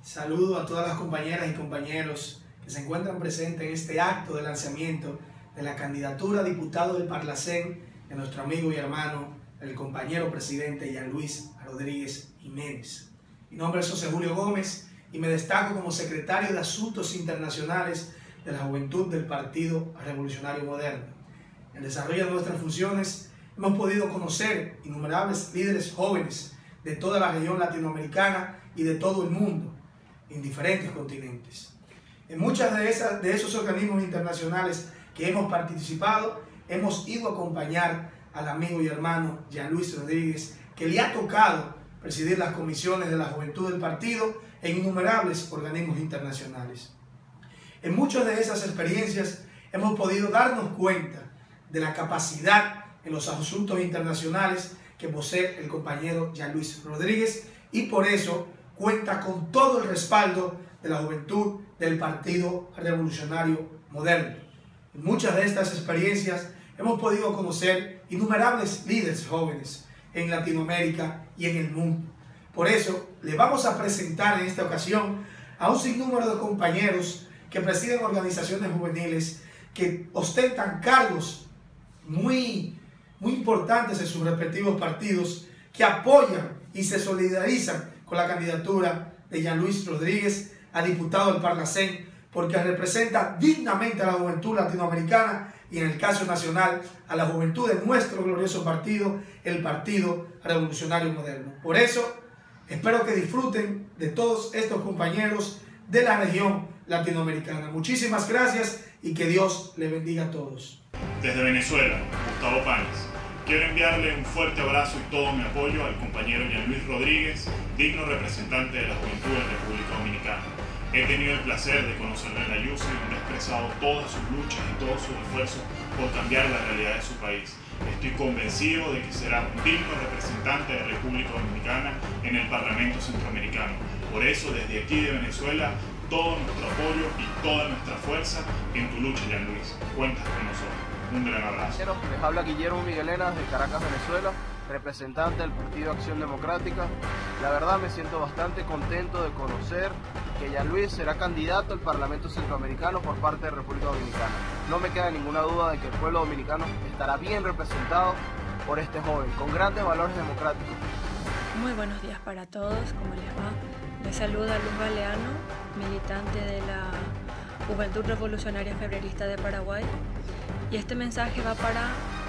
Saludo a todas las compañeras y compañeros que se encuentran presentes en este acto de lanzamiento de la candidatura a diputado del Parlacén de nuestro amigo y hermano, el compañero presidente Jean-Louis Rodríguez Jiménez. Mi nombre es José Julio Gómez y me destaco como secretario de Asuntos Internacionales de la Juventud del Partido Revolucionario Moderno. En el desarrollo de nuestras funciones hemos podido conocer innumerables líderes jóvenes de toda la región latinoamericana y de todo el mundo, en diferentes continentes. En muchas de esos organismos internacionales que hemos participado, hemos ido a acompañar al amigo y hermano Jean-Louis Rodríguez, que le ha tocado presidir las comisiones de la juventud del partido en innumerables organismos internacionales. En muchas de esas experiencias hemos podido darnos cuenta de la capacidad en los asuntos internacionales que posee el compañero Jean-Louis Rodríguez, y por eso cuenta con todo el respaldo de la juventud del Partido Revolucionario Moderno. En muchas de estas experiencias hemos podido conocer innumerables líderes jóvenes en Latinoamérica y en el mundo. Por eso le vamos a presentar en esta ocasión a un sinnúmero de compañeros que presiden organizaciones juveniles, que ostentan cargos muy importantes en sus respectivos partidos, que apoyan y se solidarizan con la candidatura de Jean-Louis Rodríguez a diputado del Parlacén, porque representa dignamente a la juventud latinoamericana y, en el caso nacional, a la juventud de nuestro glorioso partido, el Partido Revolucionario Moderno. Por eso, espero que disfruten de todos estos compañeros de la región latinoamericana. Muchísimas gracias y que Dios les bendiga a todos. Desde Venezuela, Gustavo Páez. Quiero enviarle un fuerte abrazo y todo mi apoyo al compañero Jean-Louis Rodríguez, digno representante de la juventud de República Dominicana. He tenido el placer de conocerle en la UCI, donde ha expresado todas sus luchas y todos sus esfuerzos por cambiar la realidad de su país. Estoy convencido de que será un digno representante de República Dominicana en el Parlamento Centroamericano. Por eso, desde aquí de Venezuela, todo nuestro apoyo y toda nuestra fuerza en tu lucha, Jean-Louis. Cuentas con nosotros. Un gran abrazo. Les habla Guillermo Miguelenas de Caracas, Venezuela, representante del Partido Acción Democrática. La verdad me siento bastante contento de conocer que Jean-Louis será candidato al Parlamento Centroamericano por parte de República Dominicana. No me queda ninguna duda de que el pueblo dominicano estará bien representado por este joven, con grandes valores democráticos. Muy buenos días para todos, ¿cómo les va? Les saluda Luz Galeano, militante de la Juventud Revolucionaria Febrerista de Paraguay, y este mensaje va para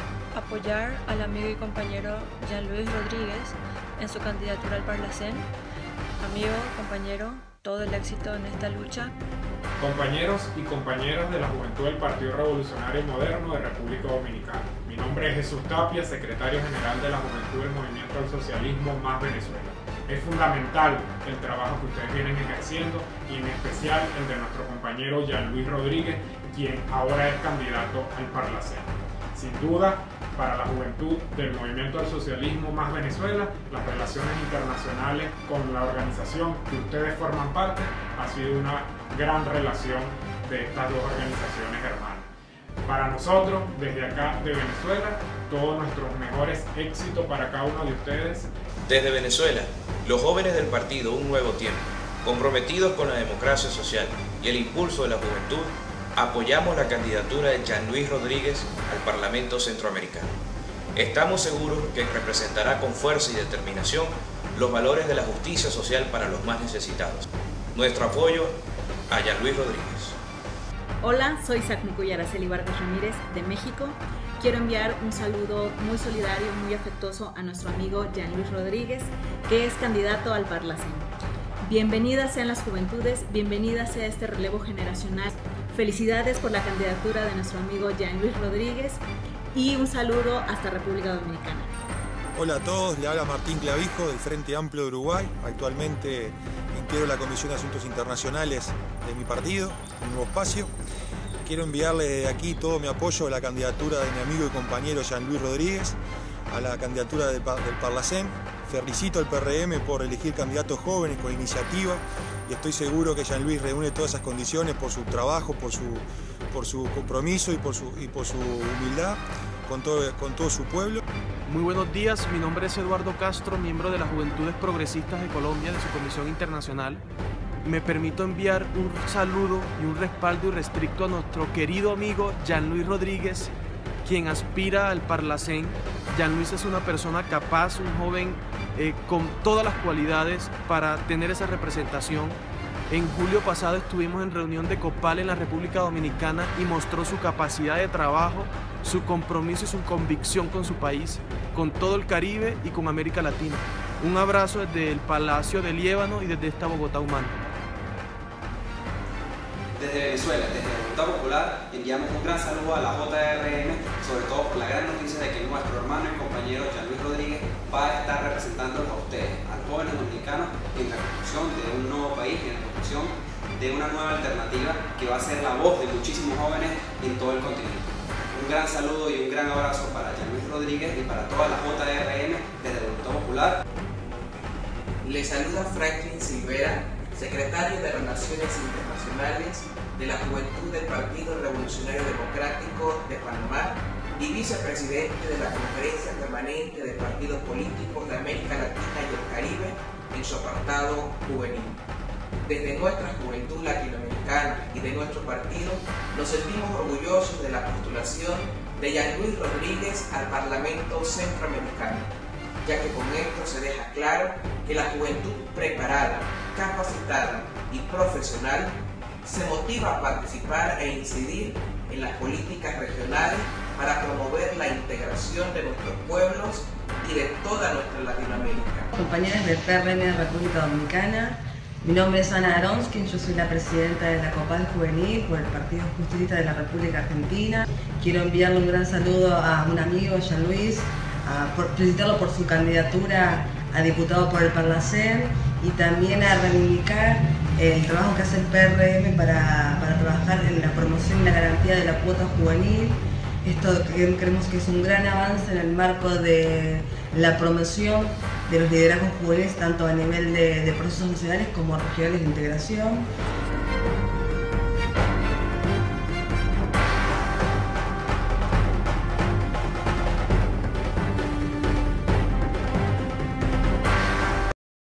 apoyar al amigo y compañero Jean-Louis Rodríguez en su candidatura al Parlacén. Amigo, compañero, todo el éxito en esta lucha. Compañeros y compañeras de la Juventud del Partido Revolucionario Moderno de República Dominicana. Mi nombre es Jesús Tapia, secretario general de la Juventud del Movimiento al Socialismo más Venezuela. Es fundamental el trabajo que ustedes vienen ejerciendo, y en especial el de nuestro compañero Jean-Louis Rodríguez, quien ahora es candidato al Parlacén. Sin duda, para la juventud del Movimiento al Socialismo más Venezuela, las relaciones internacionales con la organización que ustedes forman parte ha sido una gran relación de estas dos organizaciones hermanas. Para nosotros, desde acá de Venezuela, todos nuestros mejores éxitos para cada uno de ustedes. Desde Venezuela, los jóvenes del partido Un Nuevo Tiempo, comprometidos con la democracia social y el impulso de la juventud, apoyamos la candidatura de Jean-Louis Rodríguez al Parlamento Centroamericano. Estamos seguros que representará con fuerza y determinación los valores de la justicia social para los más necesitados. Nuestro apoyo a Jean-Louis Rodríguez. Hola, soy Sacmucuy Araceli Vargas Ramírez de México. Quiero enviar un saludo muy solidario, muy afectuoso a nuestro amigo Jean-Louis Rodríguez, que es candidato al Parlacén. Bienvenidas sean las juventudes, bienvenidas sea este relevo generacional. Felicidades por la candidatura de nuestro amigo Jean-Louis Rodríguez y un saludo hasta República Dominicana. Hola a todos, le habla Martín Clavijo del Frente Amplio de Uruguay. Actualmente integro la Comisión de Asuntos Internacionales de mi partido, Un Nuevo Espacio. Quiero enviarle de aquí todo mi apoyo a la candidatura de mi amigo y compañero Jean-Louis Rodríguez a la candidatura del Parlacén. Felicito al PRM por elegir candidatos jóvenes con iniciativa, y estoy seguro que Jean-Louis reúne todas esas condiciones por su trabajo, por su compromiso y por su humildad con todo su pueblo. Muy buenos días, mi nombre es Eduardo Castro, miembro de las Juventudes Progresistas de Colombia, de su Comisión Internacional. me permito enviar un saludo y un respaldo irrestricto a nuestro querido amigo Jean-Louis Rodríguez, quien aspira al Parlacén. Jean-Louis es una persona capaz, un joven con todas las cualidades para tener esa representación. En julio pasado estuvimos en reunión de COPAL en la República Dominicana y mostró su capacidad de trabajo, su compromiso y su convicción con su país, con todo el Caribe y con América Latina. Un abrazo desde el Palacio de Líbano y desde esta Bogotá humana. Desde Venezuela, desde la Voluntad Popular, enviamos un gran saludo a la JRM, sobre todo por la gran noticia de que nuestro hermano y compañero Jean-Louis Rodríguez va a estar representándolos a ustedes, a los jóvenes dominicanos, en la construcción de un nuevo país, en la construcción de una nueva alternativa que va a ser la voz de muchísimos jóvenes en todo el continente. Un gran saludo y un gran abrazo para Jean-Louis Rodríguez y para toda la JRM desde la Voluntad Popular. Les saluda Franklin Silvera, secretario de Relaciones Internacionales de la Juventud del Partido Revolucionario Democrático de Panamá y vicepresidente de la Conferencia Permanente de Partidos Políticos de América Latina y el Caribe en su apartado juvenil. Desde nuestra juventud latinoamericana y de nuestro partido nos sentimos orgullosos de la postulación de Jean-Louis Rodríguez al Parlamento Centroamericano, ya que con esto se deja claro que la juventud preparada, capacitada y profesional se motiva a participar e incidir en las políticas regionales para promover la integración de nuestros pueblos y de toda nuestra Latinoamérica. Compañeros del PRM de República Dominicana, mi nombre es Ana Aronskin, yo soy la presidenta de la COPAL Juvenil por el Partido Justicialista de la República Argentina. Quiero enviarle un gran saludo a un amigo, Jean-Louis, felicitarlo por su candidatura a diputado por el Parlacén y también a reivindicar el trabajo que hace el PRM para trabajar en la promoción y la garantía de la cuota juvenil. Esto creemos que es un gran avance en el marco de la promoción de los liderazgos juveniles tanto a nivel de procesos nacionales como regionales de integración.